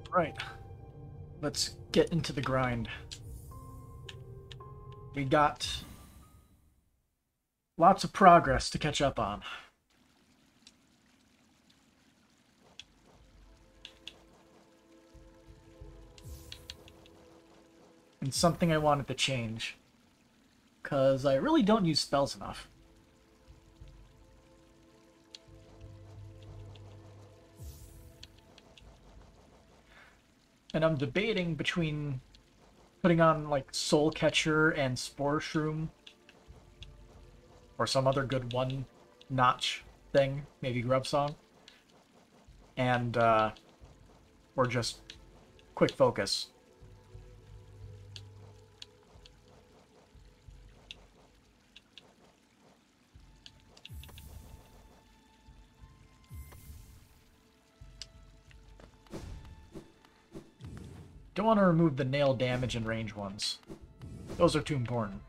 Right. Let's get into the grind. We got lots of progress to catch up on. And something I wanted to change. Because I really don't use spells enough. And I'm debating between putting on, like, Soul Catcher and Spore Shroom. Or some other good one-notch thing. Maybe Grub Song. And, or just Quick Focus. Don't want to remove the nail damage and range ones. Those are too important.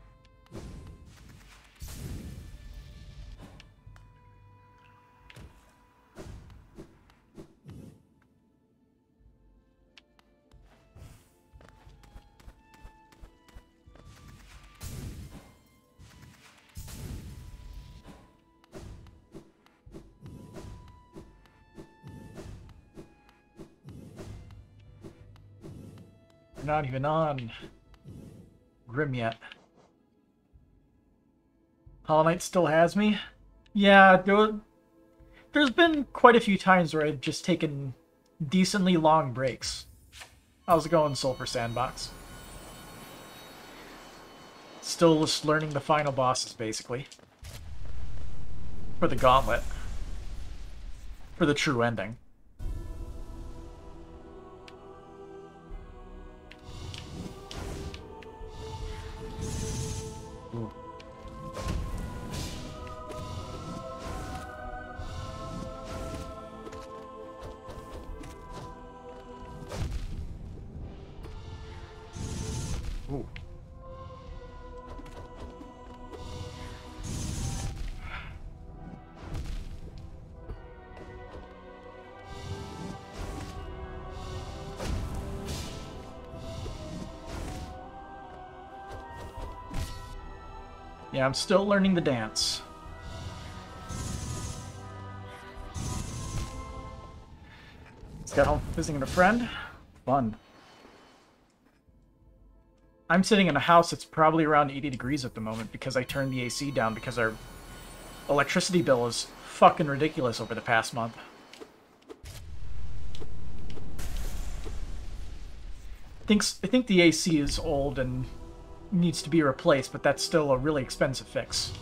We're not even on Grim yet. Hollow Knight still has me? Yeah, there's been quite a few times where I've just taken decently long breaks. How's it going, Sulfur Sandbox? Still just learning the final bosses, basically. For the gauntlet. For the true ending. Ooh. Ooh. Yeah, I'm still learning the dance. Just got home visiting a friend. Fun. I'm sitting in a house that's probably around 80 degrees at the moment because I turned the AC down because our electricity bill is fucking ridiculous over the past month. I think the AC is old and needs to be replaced, but that's still a really expensive fix.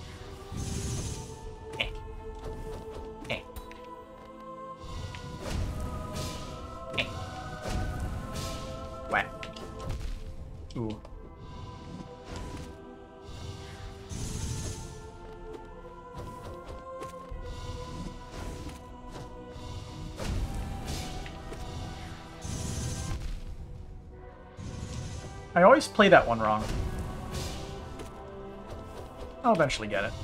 Whack. Ooh. I always play that one wrong. I'll eventually get it.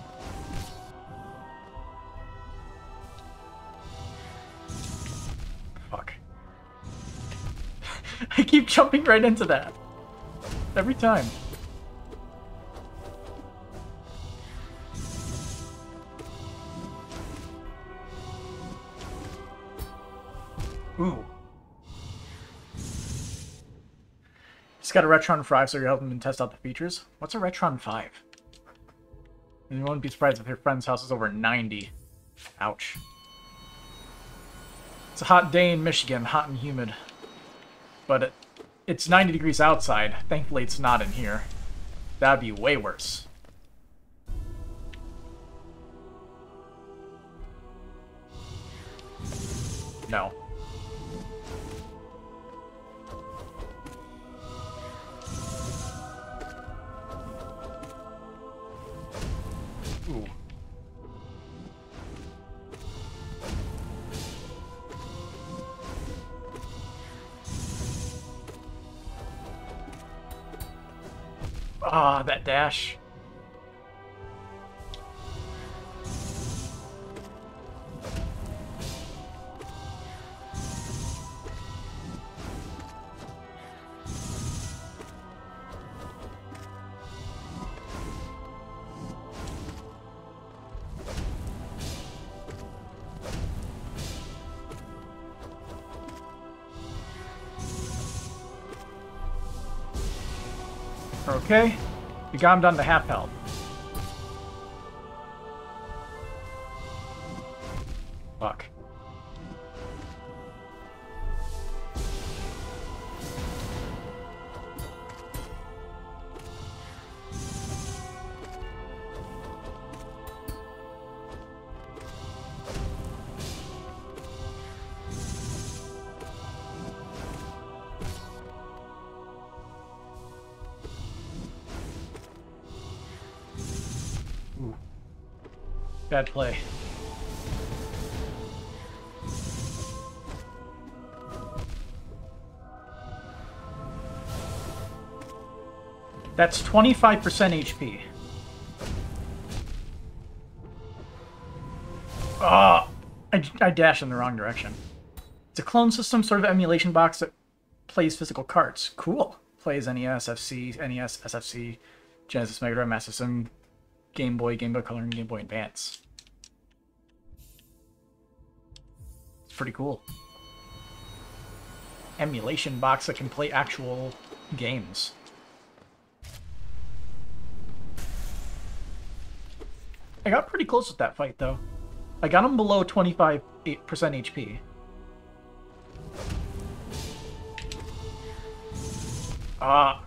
Fuck. I keep jumping right into that. Every time. Ooh. Just got a Retron 5, so you're helping them test out the features. What's a Retron 5? And you wouldn't be surprised if your friend's house is over 90. Ouch. It's a hot day in Michigan, hot and humid. But it's 90 degrees outside. Thankfully, it's not in here. That'd be way worse. No. Ooh. Ah, that dash. Okay. We got him down to half health. Fuck. Ooh. Bad play. That's 25% HP. Oh, I dashed in the wrong direction. It's a clone system, sort of emulation box that plays physical carts. Cool. Plays NES, FC, NES, SFC, Genesis, Mega Drive, Master System, Game Boy Color, and Game Boy Advance. It's pretty cool. Emulation box that can play actual games. I got pretty close with that fight, though. I got him below 25% HP. Ah.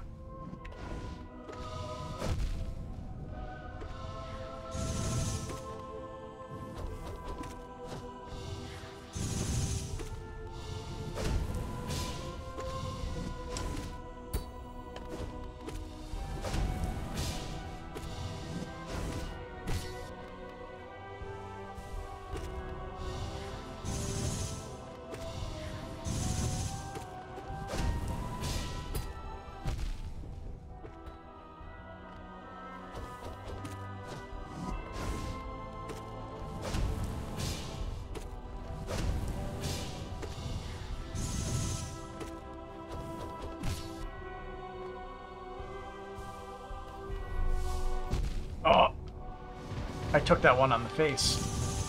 Oh. I took that one on the face.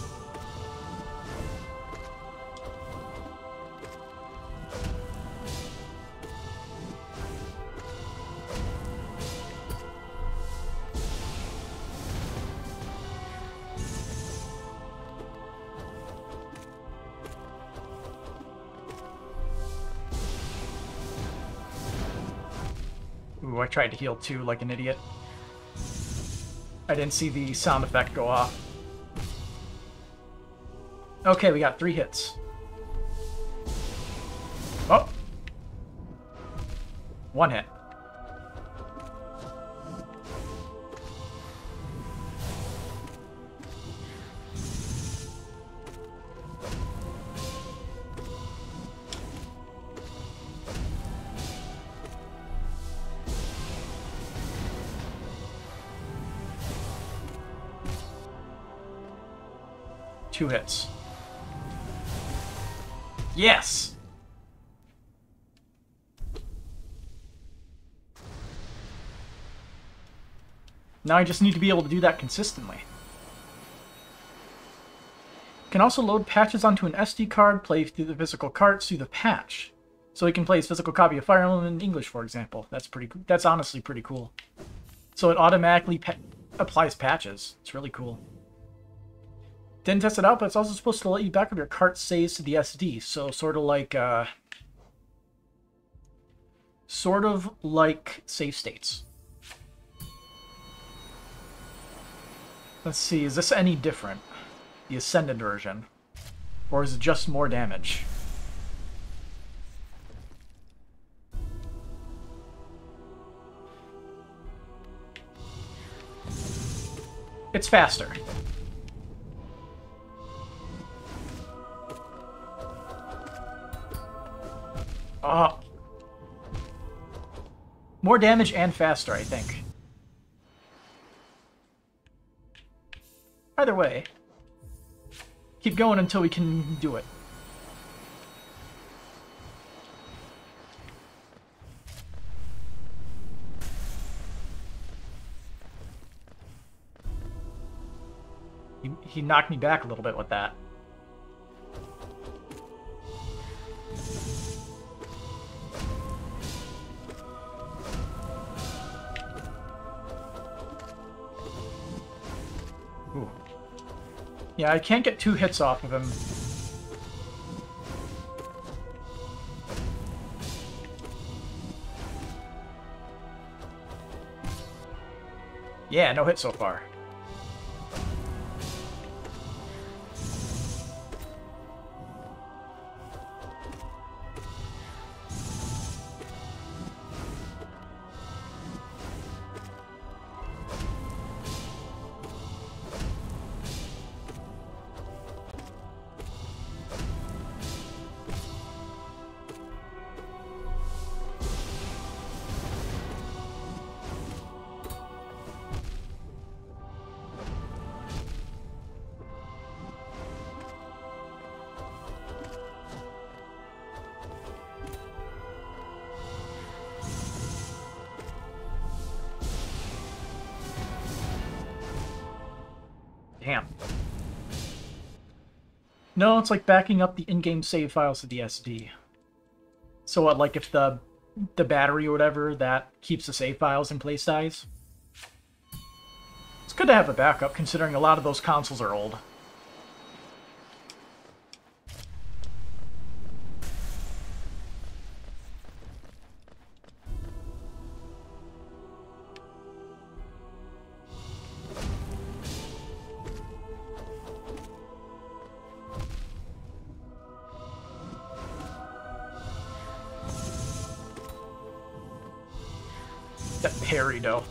Ooh, I tried to heal too, like an idiot. I didn't see the sound effect go off. Okay, we got 3 hits. Oh! 1 hit. Two hits. Yes! Now I just need to be able to do that consistently. Can also load patches onto an SD card, play through the physical carts through the patch. So he can play his physical copy of Fire Emblem in English, for example. That's honestly pretty cool. So it automatically applies patches. It's really cool. Didn't test it out, but it's also supposed to let you back up your cart saves to the SD. So sort of like save states. Let's see, is this any different? The Ascended version? Or is it just more damage? It's faster. More damage and faster, I think. Either way, keep going until we can do it. He knocked me back a little bit with that. Yeah, I can't get 2 hits off of him. Yeah, no hit so far. Damn. No, it's like backing up the in-game save files to the SD. So what, like if the battery or whatever that keeps the save files in place dies? It's good to have a backup, considering a lot of those consoles are old. That parry, though.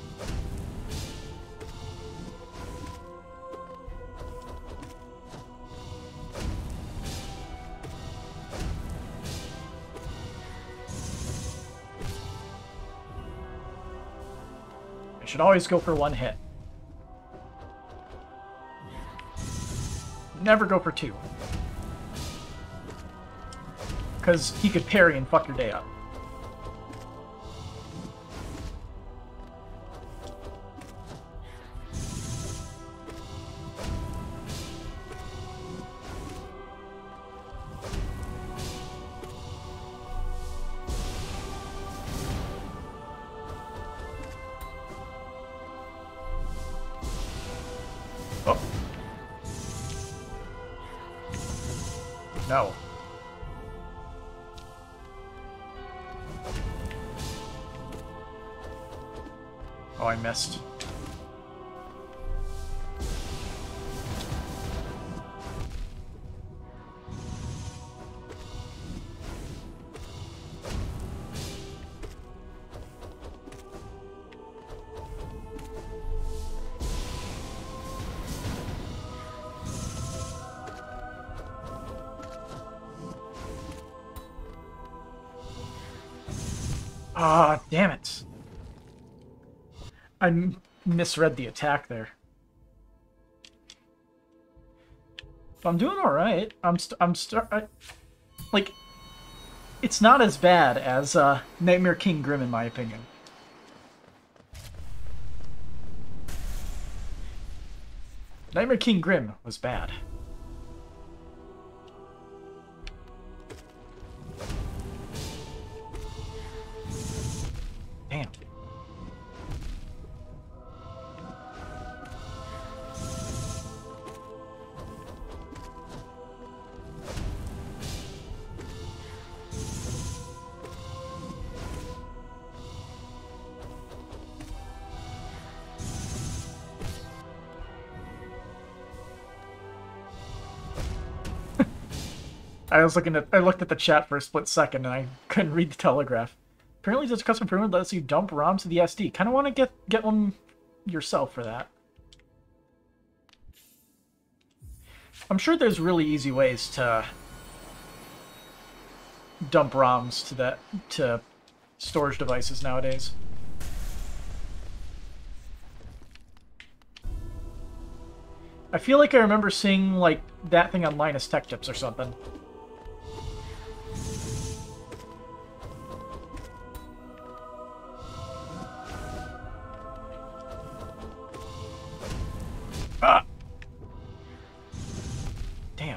I should always go for 1 hit. Never go for 2. Because he could parry and fuck your day up. Oh. No. Oh, I missed. Ah, damn it. I misread the attack there. But I'm doing all right. Like, it's not as bad as Nightmare King Grim, in my opinion. Nightmare King Grim was bad. Damn. I looked at the chat for a split second and I couldn't read the telegraph. Apparently this custom firmware lets you dump ROMs to the SD. Kind of want to get one yourself for that. I'm sure there's really easy ways to dump ROMs to storage devices nowadays. I feel like I remember seeing like that thing on Linus Tech Tips or something. Ah! Damn.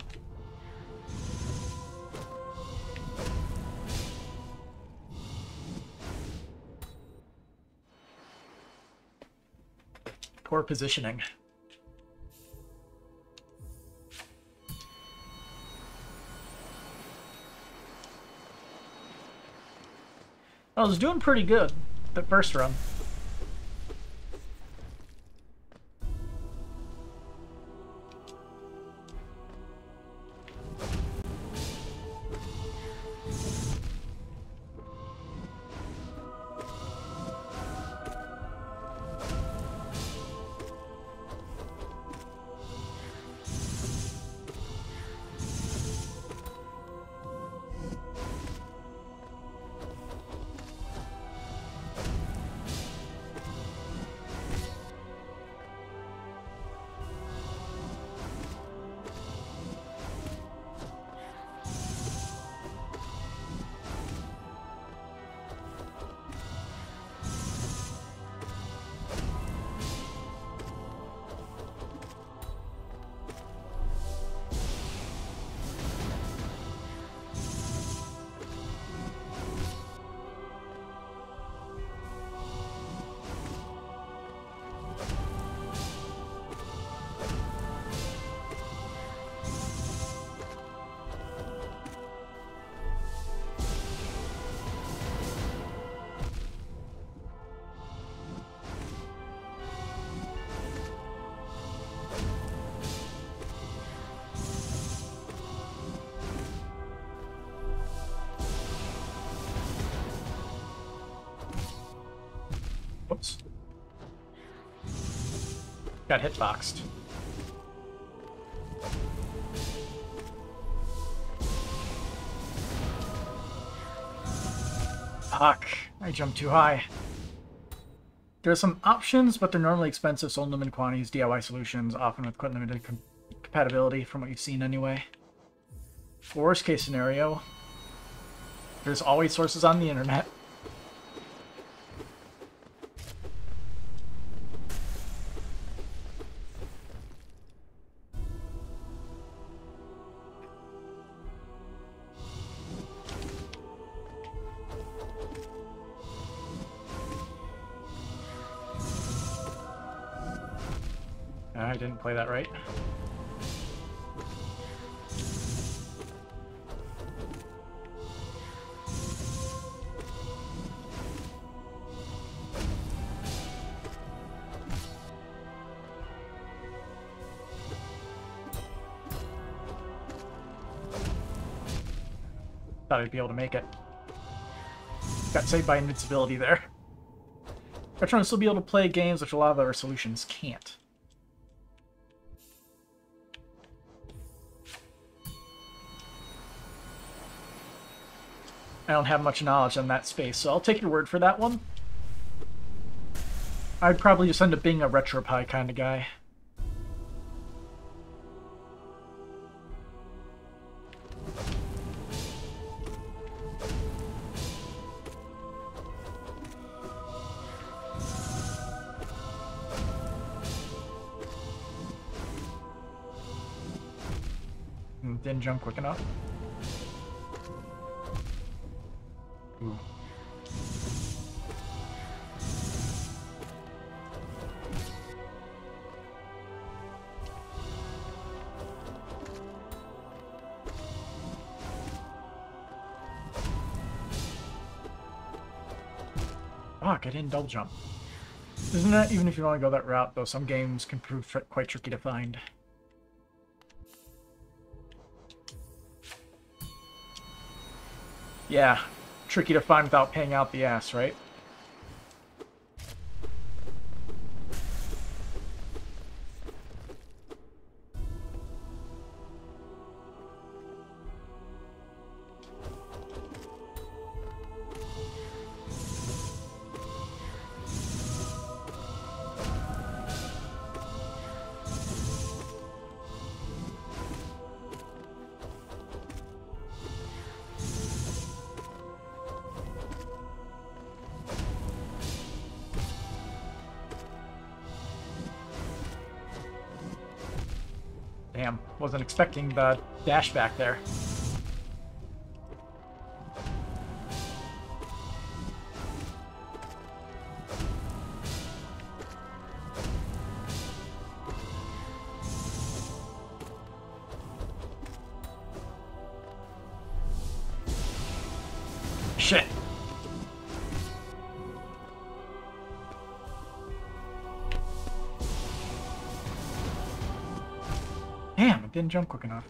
Poor positioning. I was doing pretty good the first run. Whoops. Got hitboxed. Fuck. I jumped too high. There are some options, but they're normally expensive, sold in limited quantities, DIY solutions, often with quite limited compatibility from what you've seen anyway. Worst case scenario, there's always sources on the internet. I didn't play that right. Thought I'd be able to make it. Got saved by invincibility there. I'm trying to still be able to play games which a lot of other solutions can't. I don't have much knowledge on that space, so I'll take your word for that one. I'd probably just end up being a RetroPie kind of guy. Didn't jump quick enough. Ooh. Fuck, I didn't double jump. Isn't that, even if you want to go that route, though, some games can prove quite tricky to find. Yeah, tricky to find without paying out the ass, right? Damn, wasn't expecting the dash back there. Shit. didn't jump quick enough.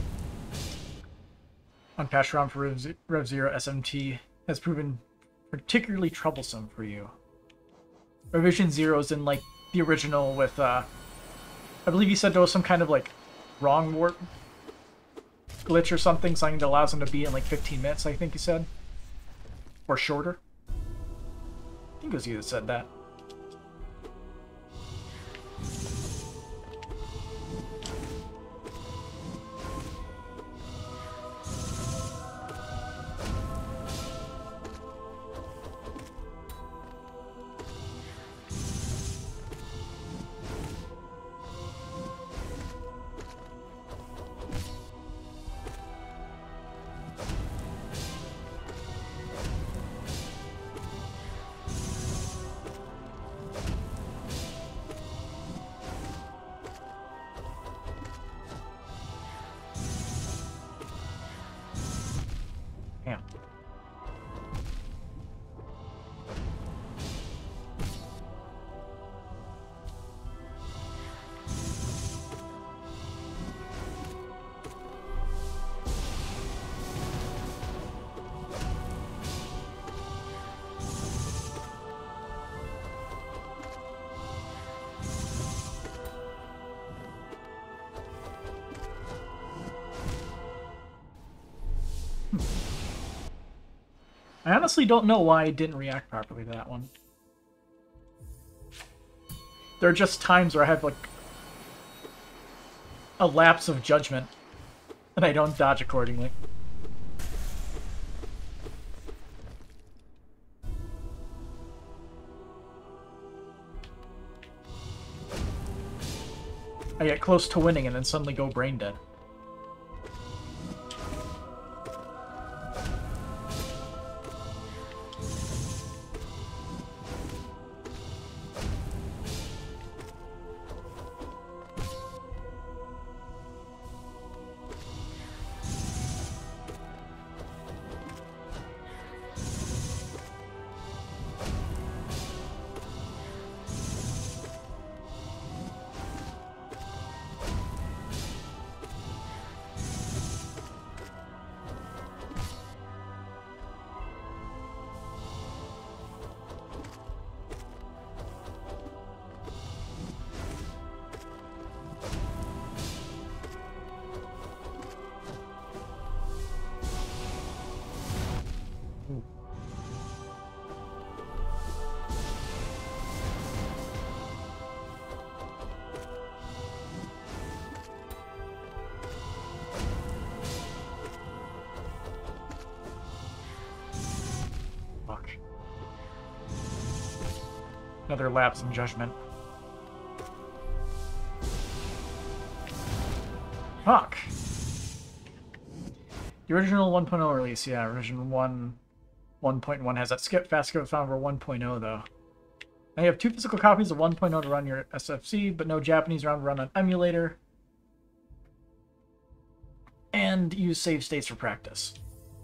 Unpatched ROM for Rev Zero SMT has proven particularly troublesome for you. Revision Zero is in like the original with I believe you said there was some kind of like wrong warp glitch or something that allows them to be in like 15 minutes, I think you said. Or shorter. I think it was you that said that. Damn. I honestly don't know why I didn't react properly to that one. There are just times where I have, like, a lapse of judgment, and I don't dodge accordingly. I get close to winning and then suddenly go brain dead. Another lapse in judgment. Fuck! The original 1.0 release, yeah, version 1.1 has that skip fast skip found for 1.0 though. Now you have 2 physical copies of 1.0 to run your SFC, but no Japanese ROM to run on emulator. And use save states for practice.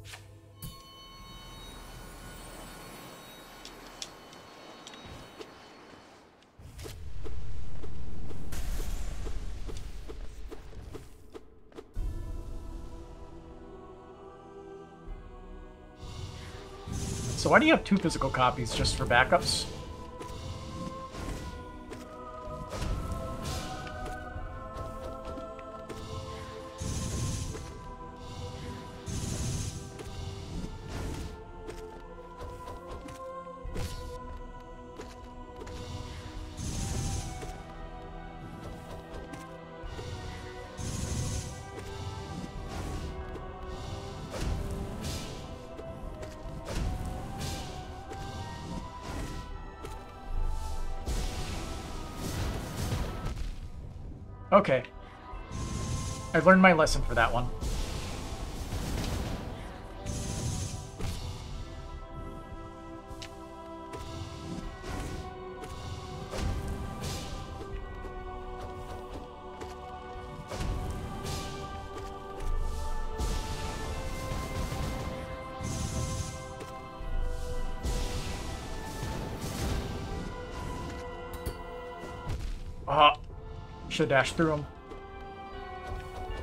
So why do you have 2 physical copies just for backups? Okay. I've learned my lesson for that one. Should dash through him.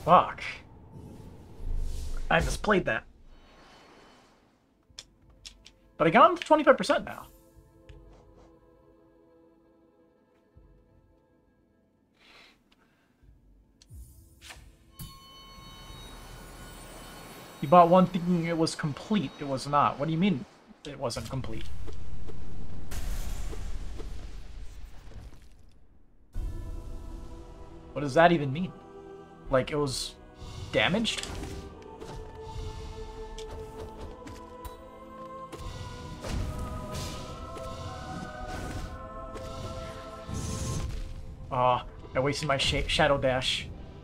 Fuck. I misplayed that. But I got him to 25% now. You bought one thinking it was complete. It was not. What do you mean it wasn't complete? What does that even mean? Like, it was damaged? Aw, I wasted my shadow dash.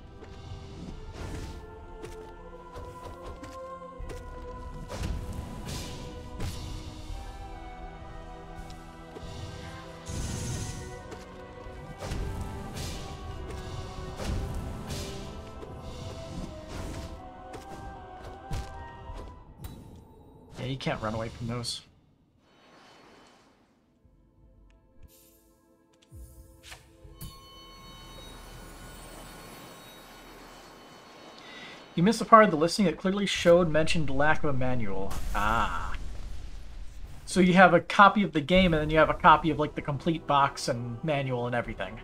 Yeah, you can't run away from those. You missed the part of the listing that clearly mentioned lack of a manual. Ah. So you have a copy of the game, and then you have a copy of, like, the complete box and manual and everything.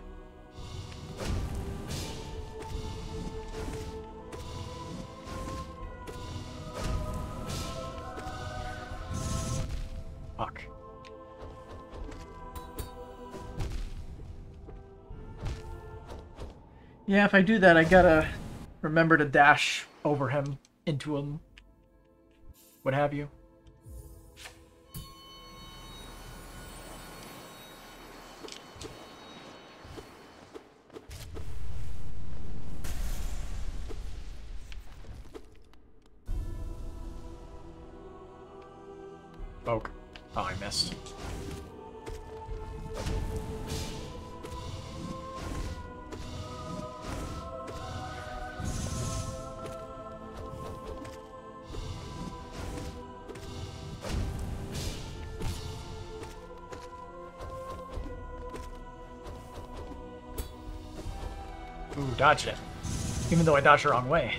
Fuck. Yeah, if I do that, I gotta remember to dash over him, into him, what have you. Poke. Oh, I missed. Ooh, dodged it. Even though I dodged the wrong way.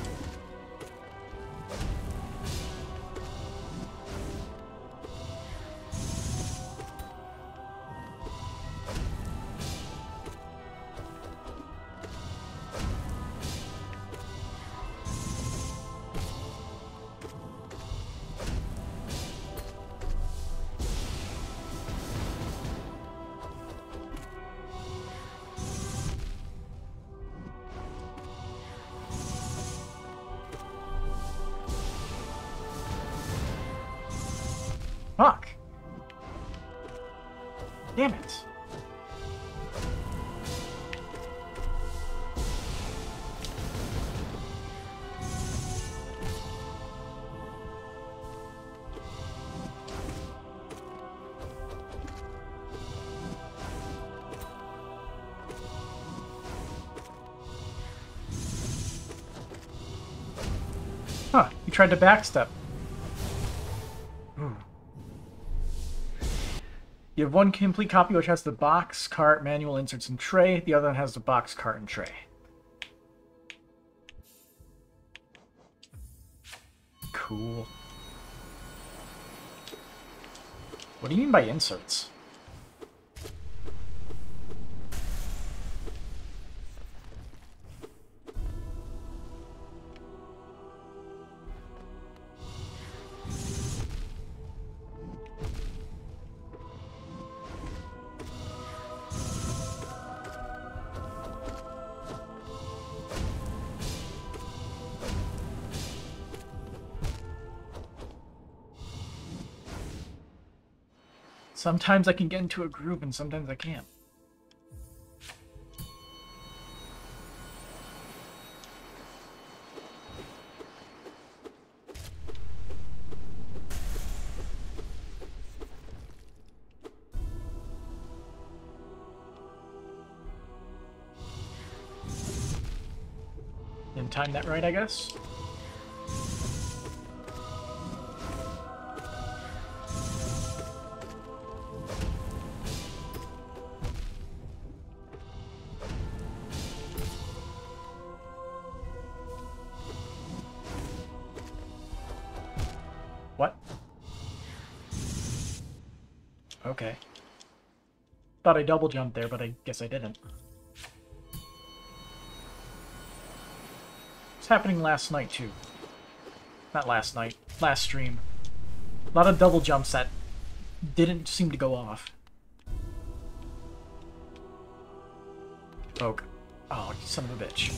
Fuck. Damn it. Huh, you tried to backstep. Ooh. You have one complete copy which has the box, cart, manual, inserts, and tray. The other one has the box, cart, and tray. Cool. What do you mean by inserts? Sometimes I can get into a groove and sometimes I can't. Didn't time that right, I guess. Okay. Thought I double jumped there, but I guess I didn't. It's happening last night, too. Not last night. Last stream. A lot of double jumps that didn't seem to go off. Poke. Oh, you son of a bitch.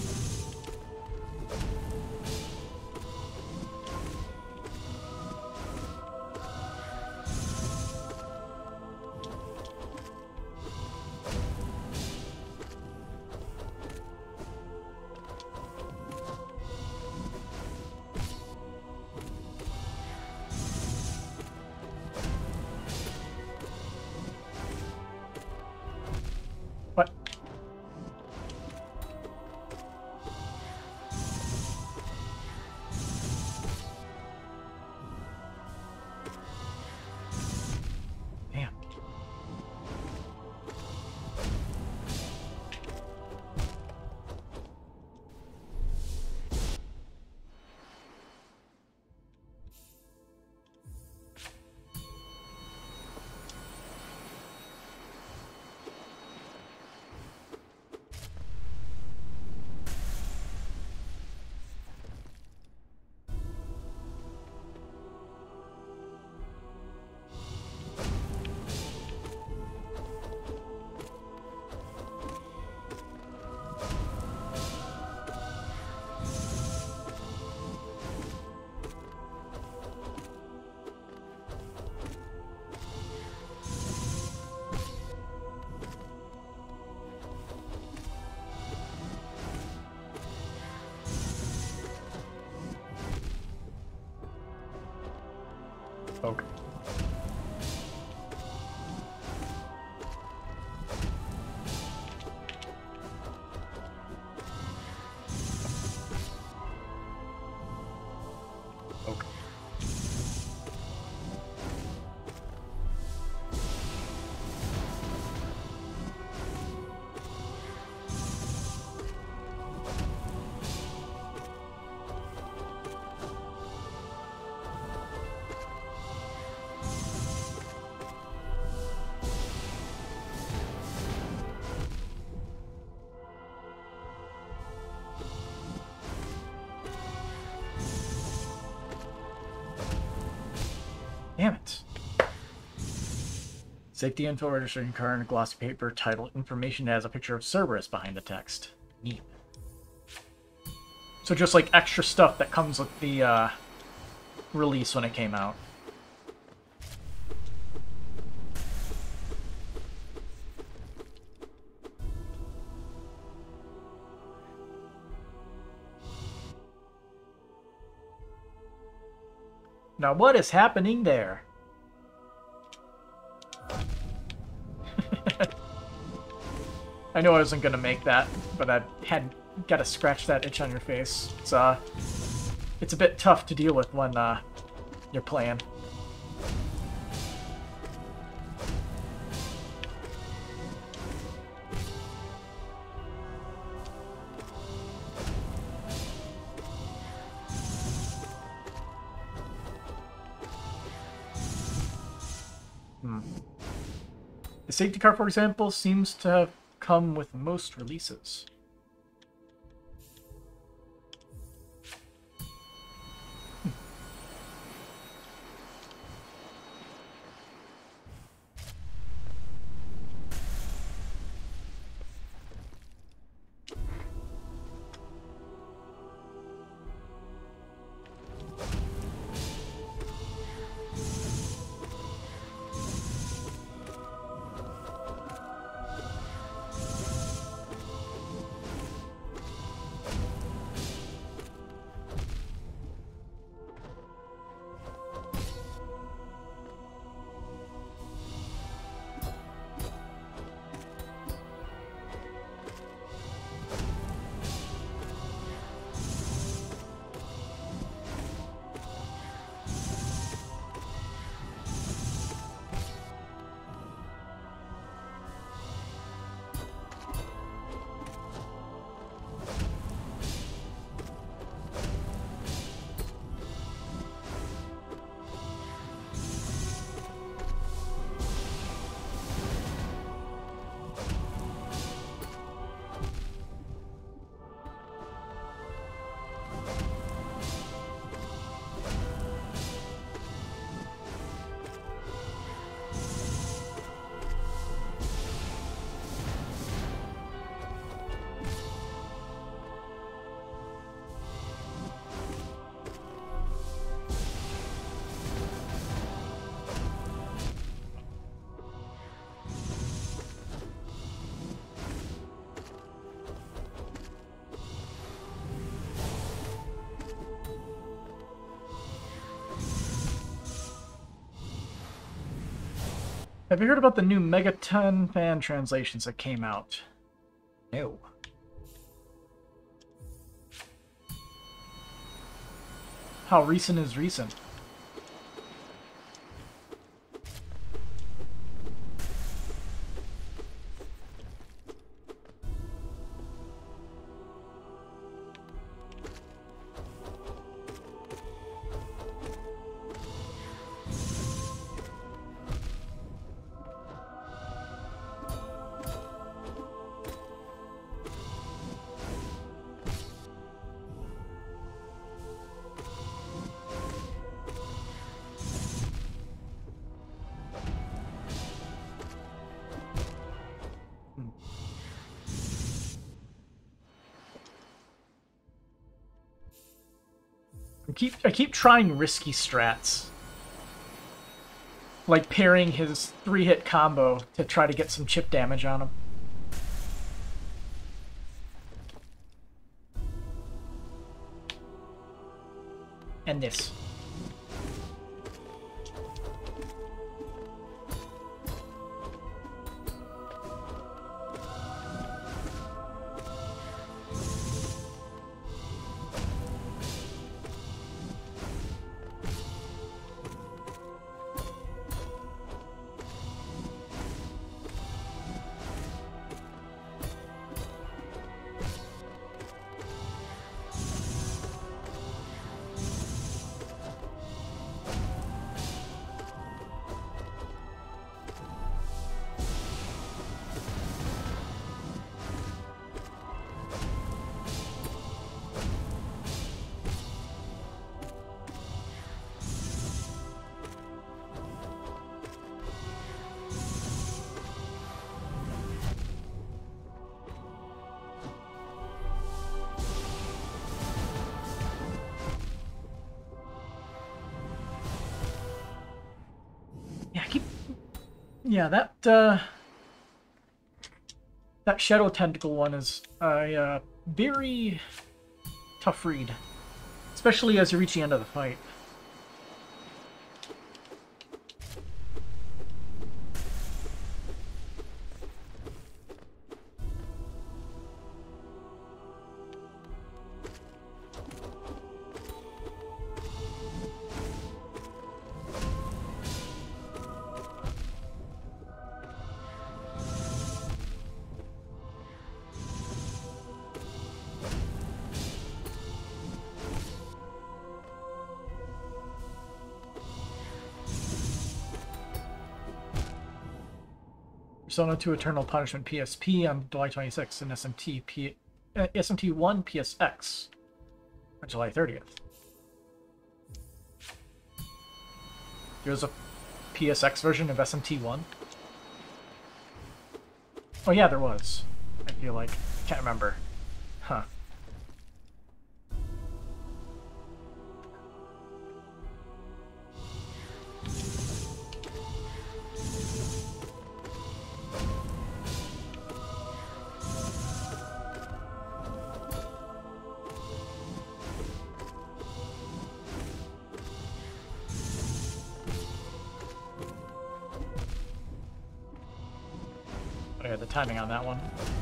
What? Damn. Poke. Poke. Damn it. Safety info registration card and glossy paper title information has a picture of Cerberus behind the text. Neat. So just like extra stuff that comes with the release when it came out. Now what is happening there? I knew I wasn't gonna make that, but I had gotta scratch that itch on your face. It's a bit tough to deal with when you're playing. The safety card, for example, seems to have come with most releases. Have you heard about the new Megaton fan translations that came out? No. How recent is recent? I keep trying risky strats. Like pairing his 3-hit combo to try to get some chip damage on him. And this. Yeah, that Shadow Tentacle one is a very tough read, especially as you reach the end of the fight. Persona 2 Eternal Punishment PSP on July 26th, and SMT1 PSX on July 30th. There's a PSX version of SMT1? Oh yeah, there was. I feel like. Can't remember. Huh. The timing on that one.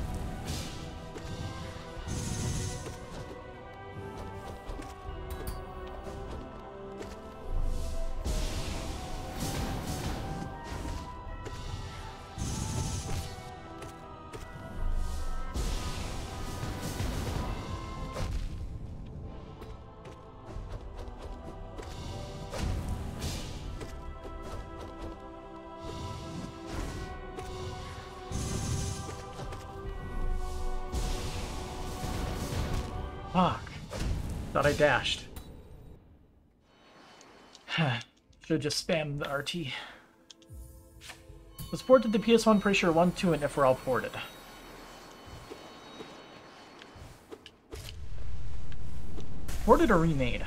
Fuck. Thought I dashed. Should've just spammed the RT. Was ported to PS1, pretty sure 1, 2, and if we're all ported. Ported or remade?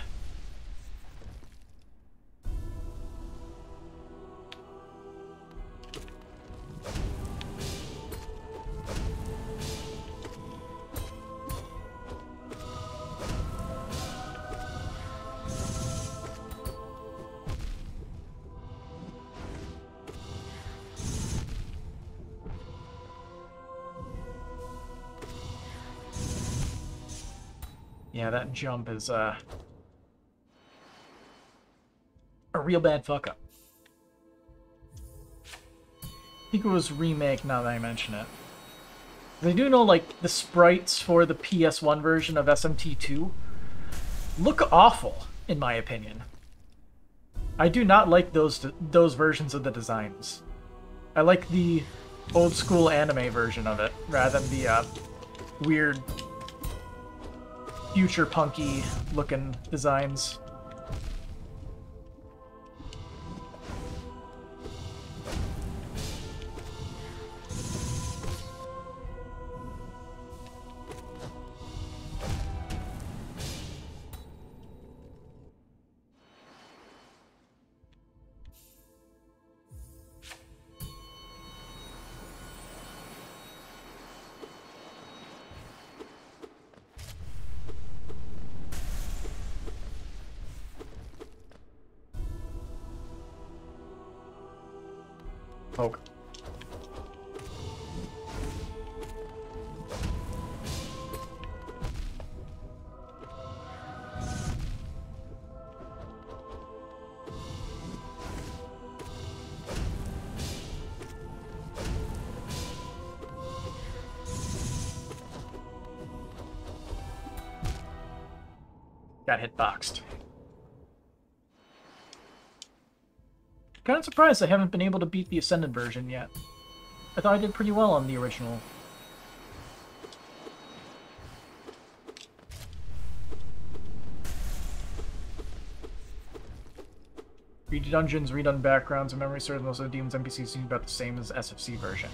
Yeah, that jump is a real bad fuck up. I think it was Remake now that I mention it. I do know, like, the sprites for the PS1 version of SMT2 look awful, in my opinion. I do not like those versions of the designs. I like the old school anime version of it, rather than the weird future punky looking designs. Poke. Got hitboxed. Kind of surprised I haven't been able to beat the Ascended version yet. I thought I did pretty well on the original. Read dungeons, redone backgrounds, and memory serves most of the demons NPCs seem about the same as the SFC version.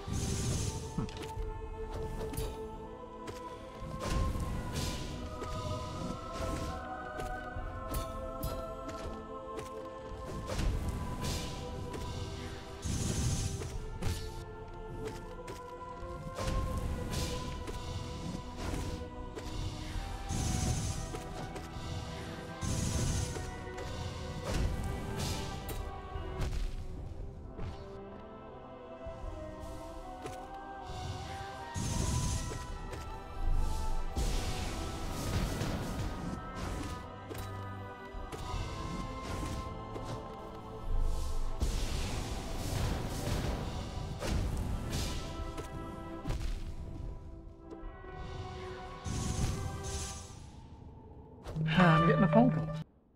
I'm getting a phone call.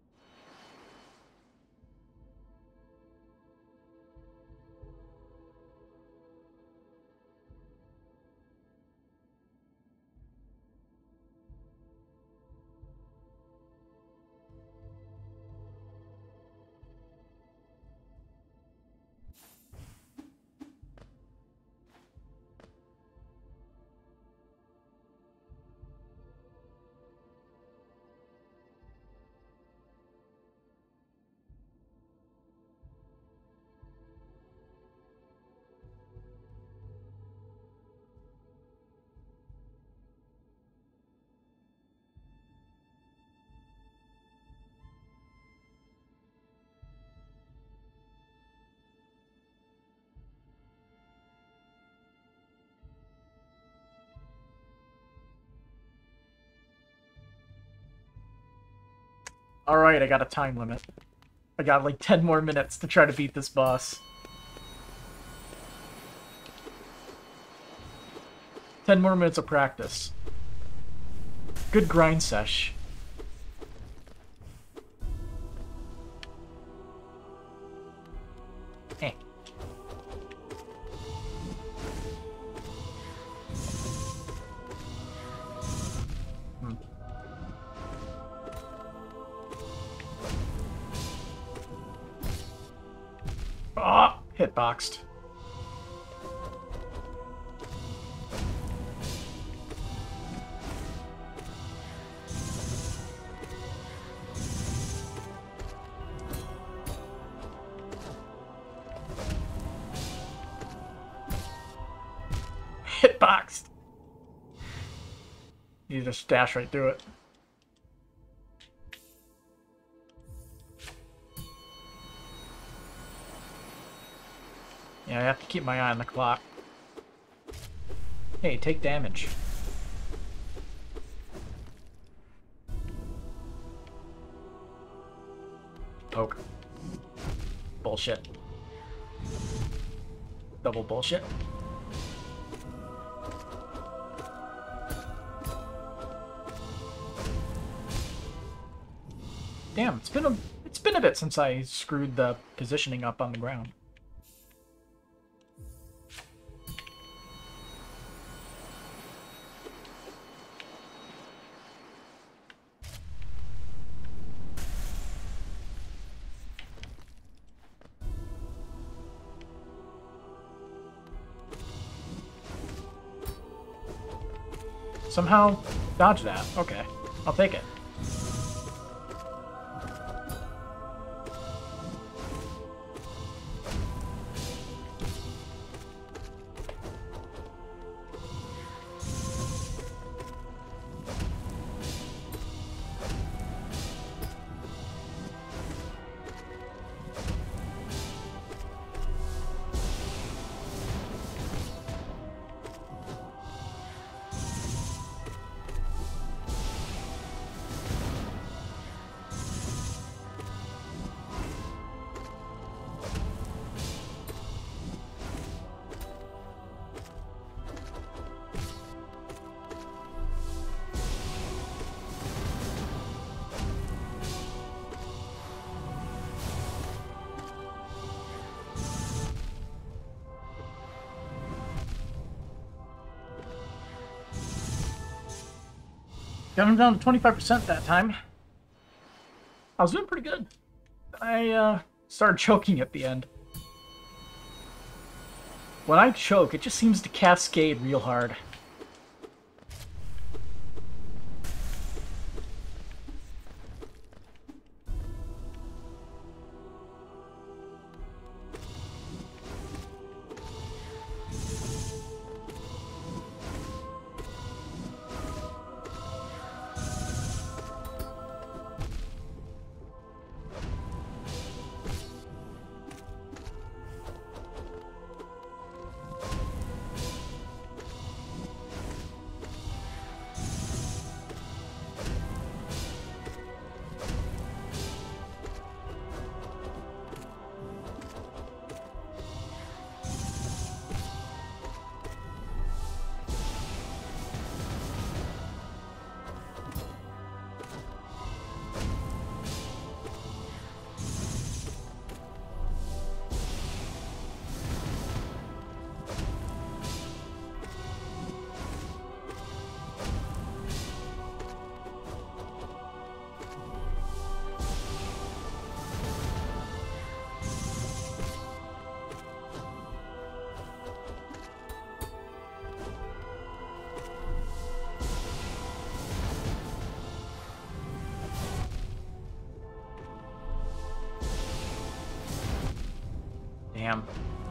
Alright, I got a time limit. I got like 10 more minutes to try to beat this boss. 10 more minutes of practice. Good grind sesh. Eh. Ah! Hitboxed. Hitboxed. You just dash right through it. Yeah, I have to keep my eye on the clock. Hey, take damage. poke. Bullshit. Double bullshit. Damn, it's been a bit since I screwed the positioning up on the ground. Somehow dodge that. Okay, I'll take it. Got him down to 25% that time. I was doing pretty good. I started choking at the end. When I choke, it just seems to cascade real hard. Damn.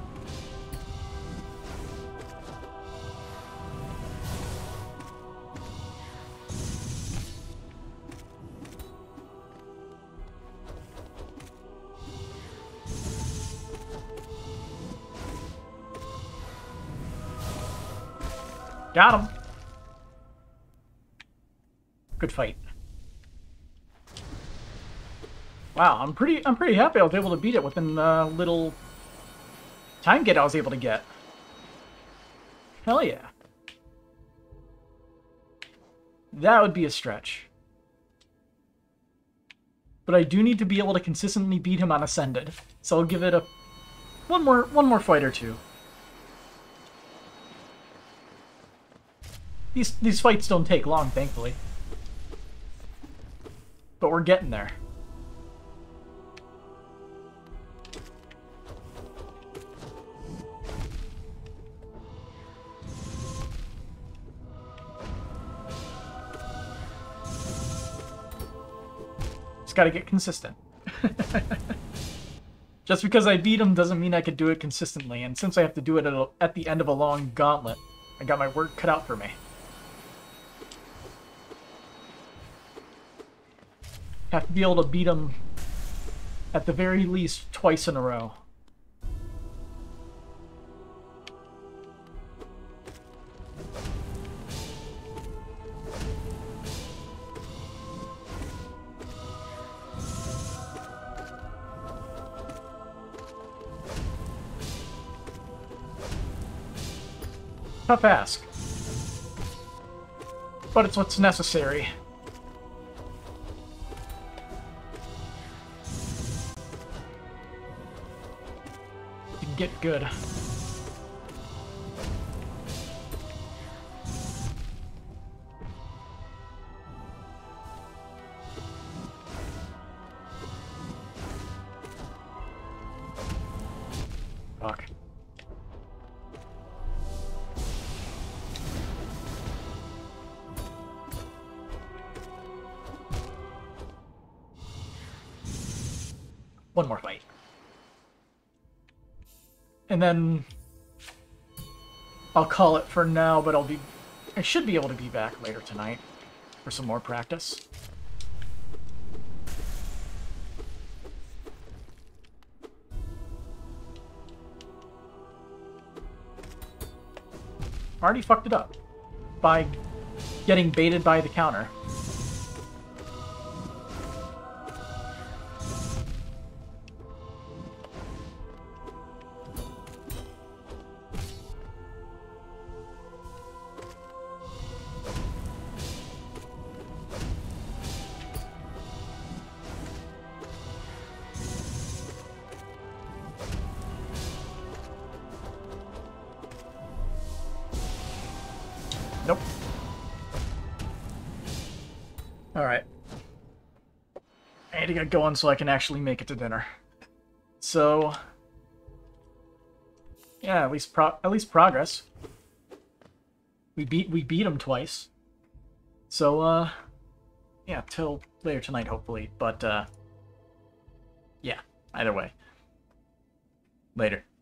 Got him. Good fight. Wow, I'm pretty happy I was able to beat it within the little time get I was able to get. Hell yeah. That would be a stretch. But I do need to be able to consistently beat him on Ascended. So I'll give it a one more fight or two. These fights don't take long, thankfully. But we're getting there. Just gotta get consistent. Just because I beat him doesn't mean I could do it consistently, and since I have to do it at the end of a long gauntlet, I got my work cut out for me. Have to be able to beat him at the very least twice in a row. Tough ask. But it's what's necessary. You can get good. Fuck. One more fight. And then I'll call it for now, but I should be able to be back later tonight for some more practice. Already fucked it up by getting baited by the counter. Nope. Alright. I need to get going so I can actually make it to dinner. So yeah, at least progress. We beat him twice. So yeah, till later tonight hopefully, but yeah, either way. Later.